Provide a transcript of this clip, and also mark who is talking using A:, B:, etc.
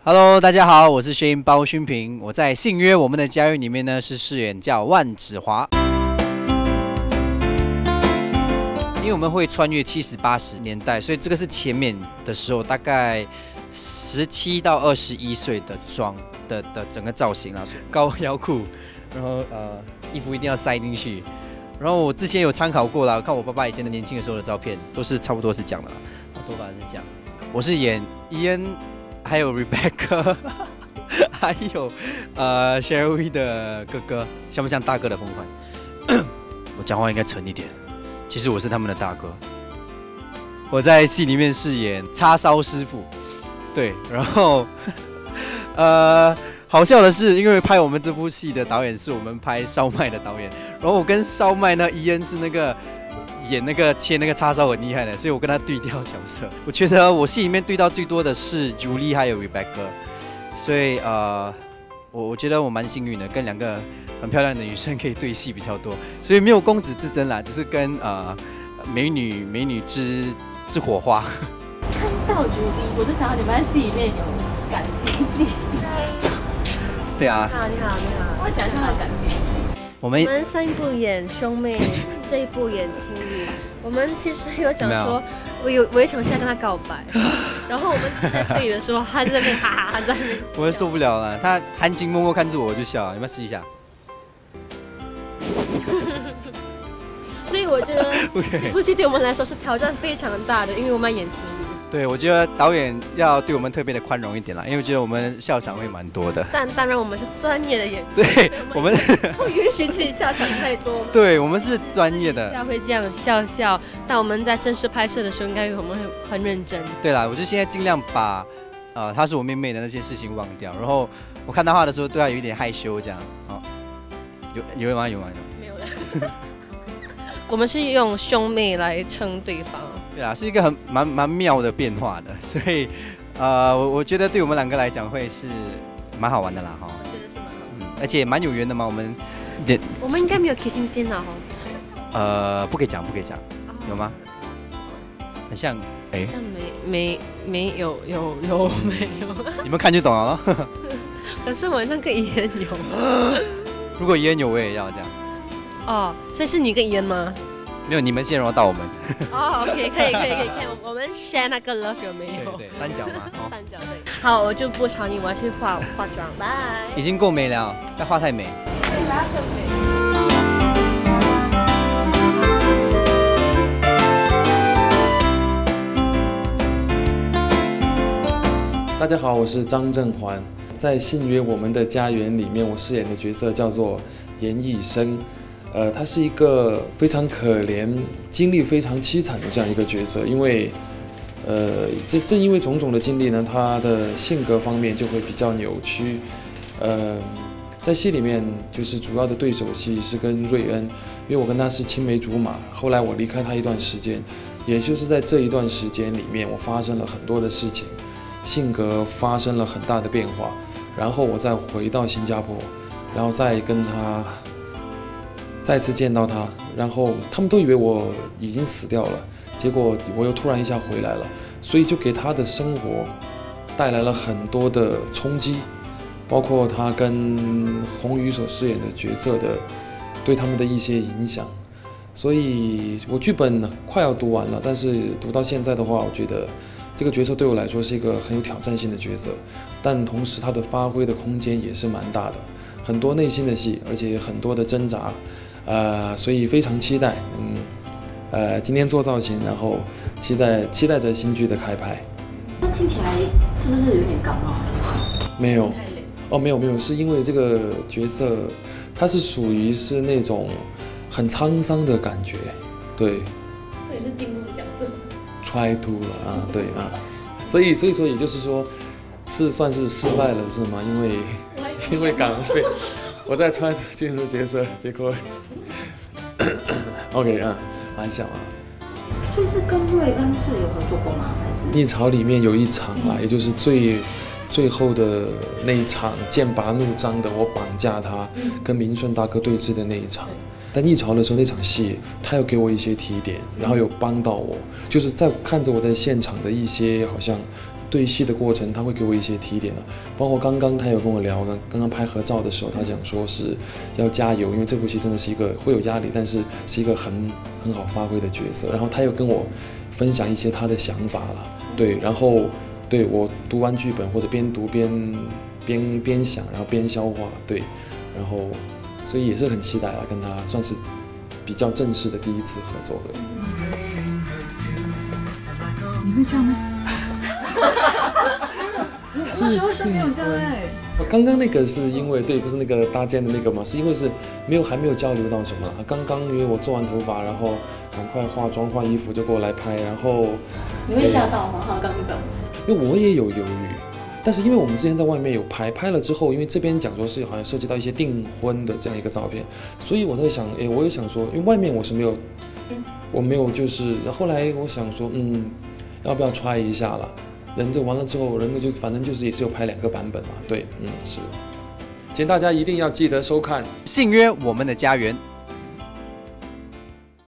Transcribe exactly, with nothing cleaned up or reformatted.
A: Hello， 大家好，我是薛音包勋平。我在《信约我们的家园》里面呢是饰演叫万芷华。因为我们会穿越七十八十年代，所以这个是前面的时候，大概十七到二十一岁的妆的的整个造型啊，高腰裤，然后呃衣服一定要塞进去。然后我之前有参考过了，看我爸爸以前的年轻的时候的照片，都是差不多是这样的啦。头发是这样。我是演伊恩。还有 Rebecca， 还有呃 Sherry 的哥哥，像不像大哥的风范？我讲话应该沉一点。其实我是他们的大哥。我在戏里面饰演叉烧师傅，对，然后呃，好笑的是，因为拍我们这部戏的导演是我们拍烧麦的导演，然后我跟烧麦呢，伊恩是那个。演那个切那个叉烧很厉害的，所以我跟他对调角色。我觉得我戏里面对到最多的是 Julie 还有 Rebecca， 所以呃，我我觉得我蛮幸运的，跟两个很漂亮的女生可以对戏比较多，所以没有公子之争啦，只是跟呃美女美女之之火花。
B: 看到 Julie， 我就想到你们在戏里面有感情戏。
A: 对啊。
B: 你好，你好，你好。我讲一下他的感情戏。
A: 我们
C: 我们上一部演兄妹，这一部演情侣。我们其实有讲说，我有我也想现在跟他告白，然后我们在对的时候，他在那边哈哈哈在那边。
A: 我受不了了，他含情脉脉看着我，我就笑，要不要试一下？
C: 所以我觉得这部戏对我们来说是挑战非常大的，因为我们要演情侣。
A: 对，我觉得导演要对我们特别的宽容一点啦，因为我觉得我们笑场会蛮多的。
C: 但当然我们是专业的演员，
A: 对，我们
C: 不允许自己笑场太多。
A: 对，我们是专业的，
C: 笑会这样笑笑，但我们在正式拍摄的时候，应该我们会很认真。
A: 对啦，我就现在尽量把，呃，她是我妹妹的那些事情忘掉，然后我看她画的时候对她有一点害羞这样。好，有有吗？有吗？有。
C: 没有了。我们是用兄妹来称对方。
A: 对啊，是一个很蛮蛮妙的变化的，所以呃，我我觉得对我们两个来讲会是蛮好玩的啦哈。
C: 我觉得是蛮好玩，
A: 嗯，而且蛮有缘的嘛，我们
C: 也我们应该没有 kissing scene 了哈。
A: 呃，不可以讲，不可以讲，有吗？很像，哎，
C: 像没没没有有有没有？
A: 你们看就懂了咯。
C: 可是我好像跟伊恩有。
A: 如果伊恩有，我也要这样。
C: 哦，所以是你跟伊恩吗？
A: 没有，你们先，然后到我们。
C: 哦 ，OK， 可以，可以，可以，可以，我们 share 那个 love 有没有？
A: 对对，三角嘛，
C: 哦、三角对。好，我就不吵你，我要去化化妆，拜。
A: 已经够美了，不要画太美。
C: 对啦，更美。
D: 大家好，我是张正环，在《信约我们的家园》里面，我饰演的角色叫做严义生。呃，他是一个非常可怜、经历非常凄惨的这样一个角色，因为，呃，这正因为种种的经历呢，他的性格方面就会比较扭曲。呃，在戏里面，就是主要的对手戏是跟瑞恩，因为我跟他是青梅竹马，后来我离开他一段时间，也就是在这一段时间里面，我发生了很多的事情，性格发生了很大的变化，然后我再回到新加坡，然后再跟他。再次见到他，然后他们都以为我已经死掉了，结果我又突然一下回来了，所以就给他的生活带来了很多的冲击，包括他跟宏宇所饰演的角色的对他们的一些影响。所以我剧本快要读完了，但是读到现在的话，我觉得这个角色对我来说是一个很有挑战性的角色，但同时他的发挥的空间也是蛮大的，很多内心的戏，而且很多的挣扎。呃，所以非常期待，嗯，呃，今天做造型，然后期待期待着新剧的开拍。
B: 那听起来是不是有点感冒？
D: 没有，哦，没有没有，是因为这个角色，它是属于是那种很沧桑的感觉，对。
B: 所以是进入角色。
D: try to 了啊，对啊，所以所以说也就是说，是算是失败了是吗？因为因为港费。我在try to进入角色，结果 ，OK 啊，蛮想啊。
B: 所以是跟瑞恩是有合作过吗？还是？
D: 逆潮里面有一场啦，嗯、也就是最最后的那一场，剑拔弩张的，我绑架他，嗯、跟明顺大哥对峙的那一场。在逆潮的时候，那场戏他有给我一些提点，然后有帮到我，就是在看着我在现场的一些好像对戏的过程，他会给我一些提点的，包括刚刚他有跟我聊呢，刚刚拍合照的时候，他讲说是要加油，因为这部戏真的是一个会有压力，但是是一个很很好发挥的角色。然后他又跟我分享一些他的想法啦，对，然后对我读完剧本或者边读边边边想，然后边消化，对，然后所以也是很期待啊，跟他算是比较正式的第一次合作的。
E: 你会叫吗？那时候是没有叫哎。
D: 刚刚那个是因为对，不是那个搭肩的那个嘛，是因为是没有还没有交流到什么了。刚刚因为我做完头发，然后赶快化妆换衣服就过来拍，然后
B: 你会吓到吗？他刚刚讲，
D: 因为我也有犹豫，但是因为我们之前在外面有拍，拍了之后，因为这边讲说是好像涉及到一些订婚的这样一个照片，所以我在想，哎，我也想说，因为外面我是没有，我没有就是，后来我想说，嗯，要不要 try 一下了？人就完了之后，人就反正就是也是有拍两个版本嘛，对，嗯是，请大家一定要记得收看《
A: 信约我们的家园》。